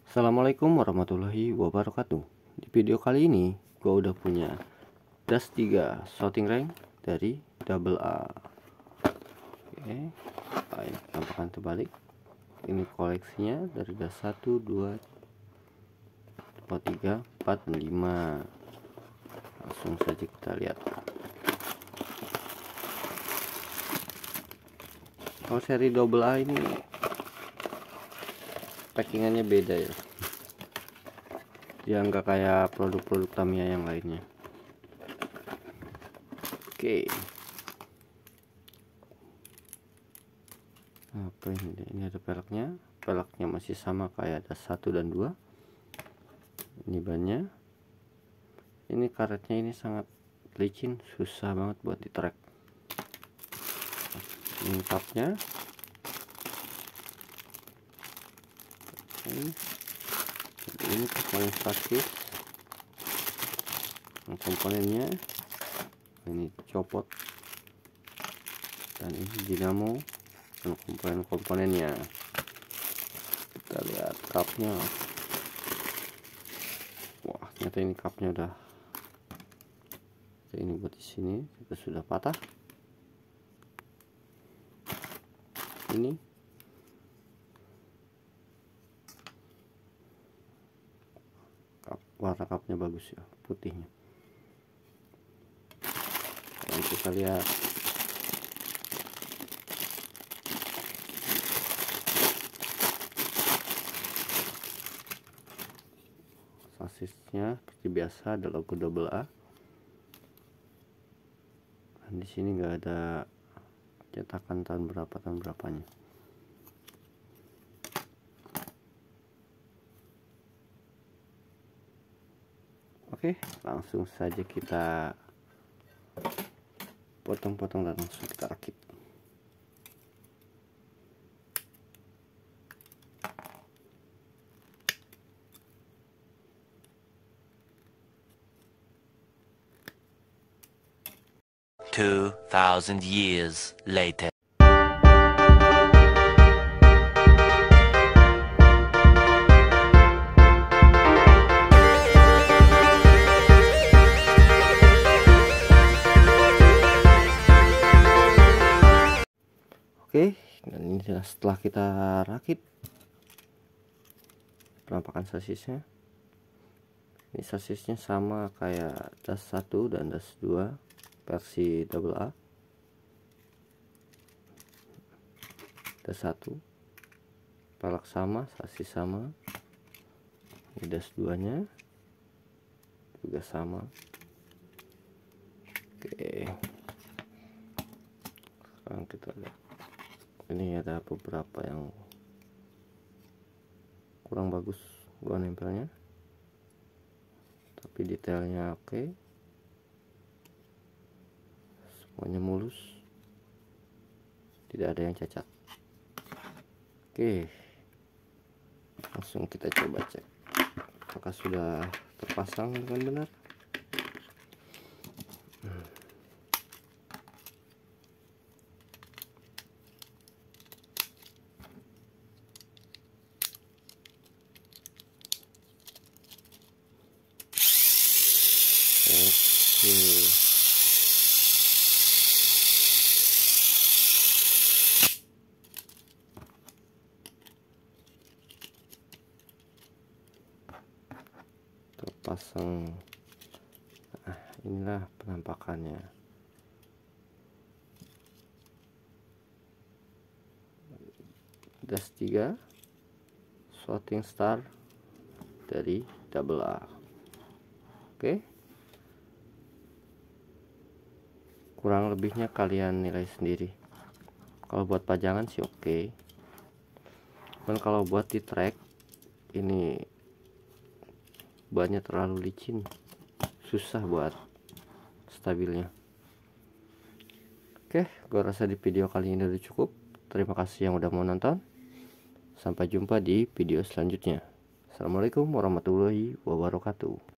Assalamualaikum warahmatullahi wabarakatuh. Di video kali ini gua udah punya das 3 shooting range dari Double A. Oke, ini tampakan terbalik. Ini koleksinya dari das 1, 2, 3, 4, dan 5. Langsung saja kita lihat. Kalau seri Double A ini packingannya beda ya. Dia nggak kayak produk-produk Tamiya yang lainnya. Oke. Apa ini ada peleknya. Peleknya masih sama kayak das 1 dan 2. Ini bannya. Ini karetnya ini sangat licin, susah banget buat ditrek. Ini tapnya. Ini komponen statis, komponennya ini copot, dan ini dinamo dan komponen-komponennya. Kita lihat cupnya. Wah, ternyata ini cupnya udah, ini buat di sini sudah patah. Ini warna cupnya bagus ya, putihnya. Dan kita lihat sasisnya seperti biasa ada logo Double A. Dan di sini nggak ada cetakan tahun berapanya. Oke, langsung saja kita potong-potong dan langsung kita rakit. Two 2,000 years later. Oke, dan ini setelah kita rakit penampakan sasisnya. Ini sasisnya sama kayak das 1 dan das 2 versi Double A. Das 1 pelek sama, sasis sama. Ini das 2 nya juga sama. Oke, sekarang kita lihat. Ini ada beberapa yang kurang bagus gua nempelnya, tapi detailnya oke. Semuanya mulus, tidak ada yang cacat. Oke, langsung kita coba cek apakah sudah terpasang dengan benar. Oke, terpasang. Nah, inilah penampakannya. Das 3 shooting star dari Double A. Oke, kurang lebihnya kalian nilai sendiri. Kalau buat pajangan sih oke. Dan kalau buat di track ini bannya terlalu licin, susah buat stabilnya. Oke, gua rasa di video kali ini udah cukup. Terima kasih yang udah mau nonton. Sampai jumpa di video selanjutnya. Assalamualaikum warahmatullahi wabarakatuh.